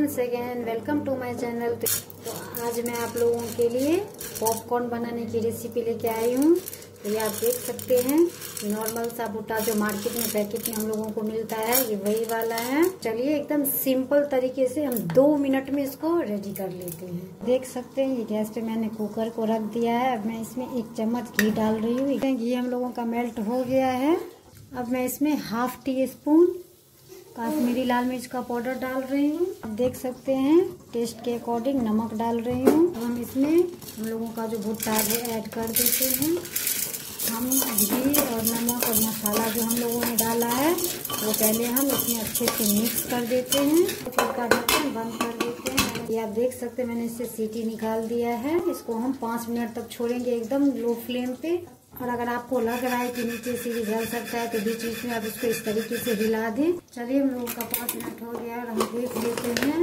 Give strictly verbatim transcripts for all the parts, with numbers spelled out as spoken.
Once again welcome to my channel. तो आज मैं आप लोगों के लिए पॉपकॉर्न बनाने की रेसिपी लेके आई हूँ। तो ये आप देख सकते हैं नॉर्मल सा बूटा जो मार्केट में पैकेट में हम लोगों को मिलता है, ये वही वाला है। चलिए एकदम सिंपल तरीके से हम दो मिनट में इसको रेडी कर लेते हैं। देख सकते हैं ये गैस पे मैंने कुकर को रख दिया है। अब मैं इसमें एक चम्मच घी डाल रही हूँ। घी हम लोगों का मेल्ट हो गया है। अब मैं इसमें हाफ टी स्पून काश्मीरी लाल मिर्च का पाउडर डाल रही हूँ। आप देख सकते हैं टेस्ट के अकॉर्डिंग नमक डाल रही हूँ। हम इसमें हम लोगों का जो भुट्टा है ऐड कर देते हैं। हम घी और नमक और मसाला जो हम लोगों ने डाला है वो पहले हम इसमें अच्छे से मिक्स कर देते हैं। फिर का ढक्कन बंद कर देते हैं। ये आप देख सकते हैं मैंने इससे सीटी निकाल दिया है। इसको हम पाँच मिनट तक छोड़ेंगे एकदम लो फ्लेम पे। और अगर आपको लग रहा है कि नीचे से भी जल सकता है तो बीच बीच में आप इसको इस तरीके से हिला दें। चलिए हम लोगों का पाँच मिनट हो गया और हम देख लेते हैं।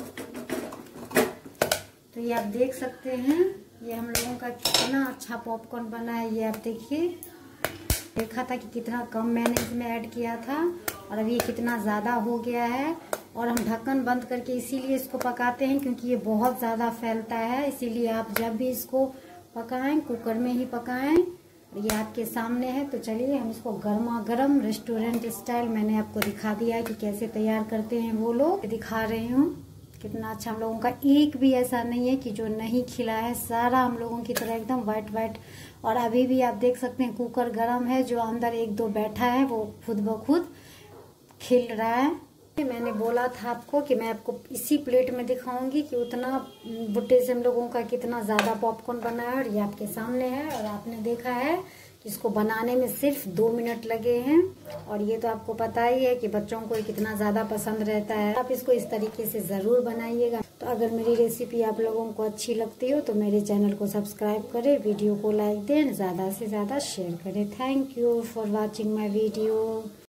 तो ये आप देख सकते हैं ये हम लोगों का कितना अच्छा पॉपकॉर्न बना है। ये आप देखिए, देखा था कि कितना कम मैंने इसमें ऐड किया था और अब ये कितना ज़्यादा हो गया है। और हम ढक्कन बंद करके इसीलिए इसको पकाते हैं क्योंकि ये बहुत ज़्यादा फैलता है। इसीलिए आप जब भी इसको पकाएं कुकर में ही पकाएं। ये आपके सामने है। तो चलिए हम इसको गर्मा गर्म रेस्टोरेंट स्टाइल मैंने आपको दिखा दिया है कि कैसे तैयार करते हैं वो लोग। दिखा रही हूँ कितना अच्छा हम लोगों का एक भी ऐसा नहीं है कि जो नहीं खिला है। सारा हम लोगों की तरह एकदम वाइट वाइट। और अभी भी आप देख सकते हैं कुकर गर्म है। जो अंदर एक दो बैठा है वो खुद ब खुद खिल रहा है। मैंने बोला था आपको कि मैं आपको इसी प्लेट में दिखाऊंगी कि उतना भुट्टे से हम लोगों का कितना ज़्यादा पॉपकॉर्न बना है। और ये आपके सामने है और आपने देखा है कि इसको बनाने में सिर्फ दो मिनट लगे हैं। और ये तो आपको पता ही है कि बच्चों को कितना ज़्यादा पसंद रहता है। आप इसको इस तरीके से ज़रूर बनाइएगा। तो अगर मेरी रेसिपी आप लोगों को अच्छी लगती हो तो मेरे चैनल को सब्सक्राइब करें, वीडियो को लाइक दें, ज़्यादा से ज़्यादा शेयर करें। Thank you for watching my video.